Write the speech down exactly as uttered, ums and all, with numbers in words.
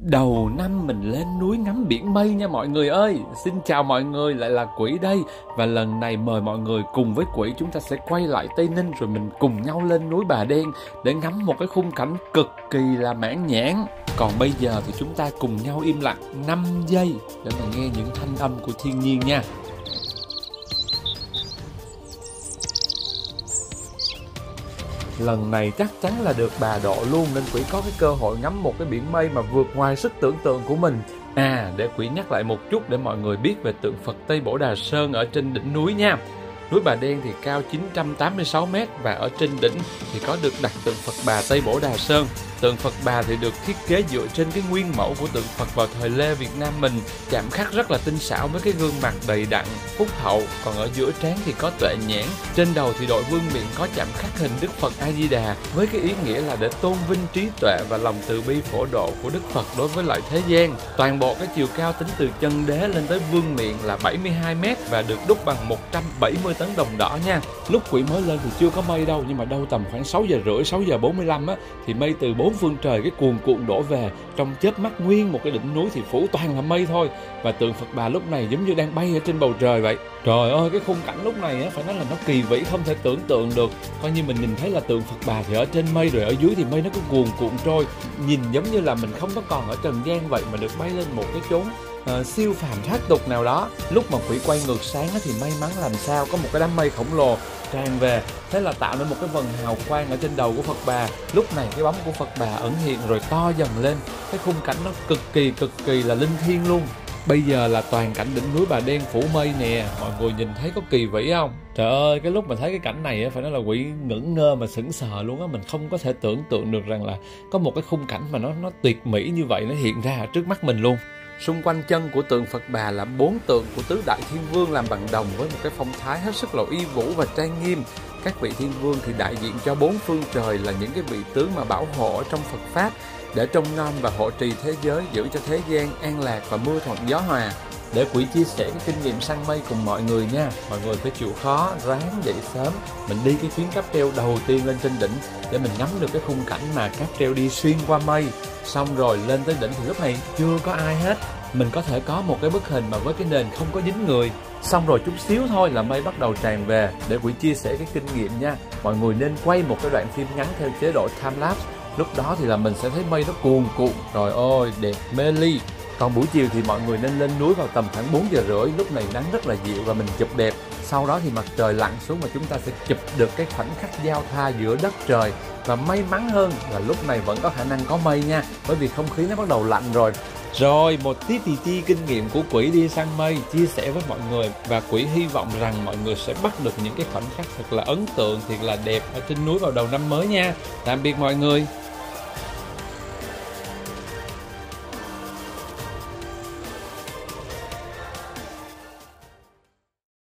Đầu năm mình lên núi ngắm biển mây nha mọi người ơi. Xin chào mọi người, lại là Quỷ đây. Và lần này mời mọi người cùng với Quỷ chúng ta sẽ quay lại Tây Ninh, rồi mình cùng nhau lên núi Bà Đen để ngắm một cái khung cảnh cực kỳ là mãn nhãn. Còn bây giờ thì chúng ta cùng nhau im lặng năm giây để mà nghe những thanh âm của thiên nhiên nha. Lần này chắc chắn là được bà độ luôn, nên Quỷ có cái cơ hội ngắm một cái biển mây mà vượt ngoài sức tưởng tượng của mình. À, để Quỷ nhắc lại một chút để mọi người biết về tượng Phật Tây Bổ Đà Sơn ở trên đỉnh núi nha. Núi Bà Đen thì cao chín trăm tám mươi sáu mét và ở trên đỉnh thì có được đặt tượng Phật Bà Tây Bổ Đà Sơn. Tượng Phật Bà thì được thiết kế dựa trên cái nguyên mẫu của tượng Phật vào thời Lê Việt Nam mình, chạm khắc rất là tinh xảo với cái gương mặt đầy đặn, phúc hậu, còn ở giữa trán thì có tuệ nhãn, trên đầu thì đội vương miện có chạm khắc hình Đức Phật A Di Đà với cái ý nghĩa là để tôn vinh trí tuệ và lòng từ bi phổ độ của Đức Phật đối với lại thế gian. Toàn bộ cái chiều cao tính từ chân đế lên tới vương miện là bảy mươi hai mét và được đúc bằng một trăm bảy mươi tấn đồng đỏ nha. Lúc Quỷ mới lên thì chưa có mây đâu, nhưng mà đâu tầm khoảng sáu giờ rưỡi, sáu giờ bốn mươi lăm á thì mây từ bốn phương trời cái cuồn cuộn đổ về, trong chớp mắt nguyên một cái đỉnh núi thì phủ toàn là mây thôi, và tượng Phật Bà lúc này giống như đang bay ở trên bầu trời vậy. Trời ơi, cái khung cảnh lúc này á phải nói là nó kỳ vĩ không thể tưởng tượng được. Coi như mình nhìn thấy là tượng Phật Bà thì ở trên mây, rồi ở dưới thì mây nó cứ cuồn cuộn trôi, nhìn giống như là mình không có còn ở trần gian vậy mà được bay lên một cái chốn Uh, siêu phàm thoát tục nào đó. Lúc mà Quỷ quay ngược sáng thì may mắn làm sao có một cái đám mây khổng lồ tràn về, thế là tạo nên một cái vầng hào quang ở trên đầu của Phật Bà. Lúc này cái bóng của Phật Bà ẩn hiện rồi to dần lên, cái khung cảnh nó cực kỳ cực kỳ là linh thiêng luôn. Bây giờ là toàn cảnh đỉnh núi Bà Đen phủ mây nè, mọi người nhìn thấy có kỳ vĩ không? Trời ơi, cái lúc mà thấy cái cảnh này phải nói là Quỷ ngẩn ngơ mà sững sờ luôn á. Mình không có thể tưởng tượng được rằng là có một cái khung cảnh mà nó nó tuyệt mỹ như vậy nó hiện ra trước mắt mình luôn. Xung quanh chân của tượng Phật Bà là bốn tượng của tứ đại thiên vương làm bằng đồng với một cái phong thái hết sức là uy vũ và trang nghiêm. Các vị thiên vương thì đại diện cho bốn phương trời, là những cái vị tướng mà bảo hộ ở trong Phật Pháp để trông nom và hộ trì thế giới, giữ cho thế gian an lạc và mưa thuận gió hòa. Để Quỷ chia sẻ cái kinh nghiệm săn mây cùng mọi người nha. Mọi người phải chịu khó, ráng dậy sớm, mình đi cái chuyến cáp treo đầu tiên lên trên đỉnh để mình ngắm được cái khung cảnh mà cáp treo đi xuyên qua mây. Xong rồi lên tới đỉnh thì lúc này chưa có ai hết, mình có thể có một cái bức hình mà với cái nền không có dính người. Xong rồi chút xíu thôi là mây bắt đầu tràn về. Để Quỷ chia sẻ cái kinh nghiệm nha, mọi người nên quay một cái đoạn phim ngắn theo chế độ time lapse. Lúc đó thì là mình sẽ thấy mây nó cuồn cuộn, trời ơi đẹp mê ly. Còn buổi chiều thì mọi người nên lên núi vào tầm khoảng bốn giờ rưỡi, lúc này nắng rất là dịu và mình chụp đẹp. Sau đó thì mặt trời lặn xuống và chúng ta sẽ chụp được cái khoảnh khắc giao thoa giữa đất trời. Và may mắn hơn là lúc này vẫn có khả năng có mây nha, bởi vì không khí nó bắt đầu lạnh rồi. Rồi, một tí tì ti kinh nghiệm của Quỷ đi săn mây chia sẻ với mọi người, và Quỷ hy vọng rằng mọi người sẽ bắt được những cái khoảnh khắc thật là ấn tượng, thiệt là đẹp ở trên núi vào đầu năm mới nha. Tạm biệt mọi người.